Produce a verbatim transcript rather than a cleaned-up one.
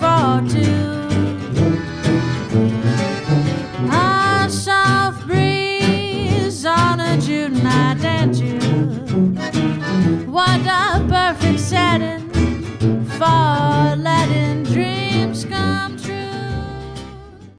for two. A soft breeze on a June night and you. What a perfect setting for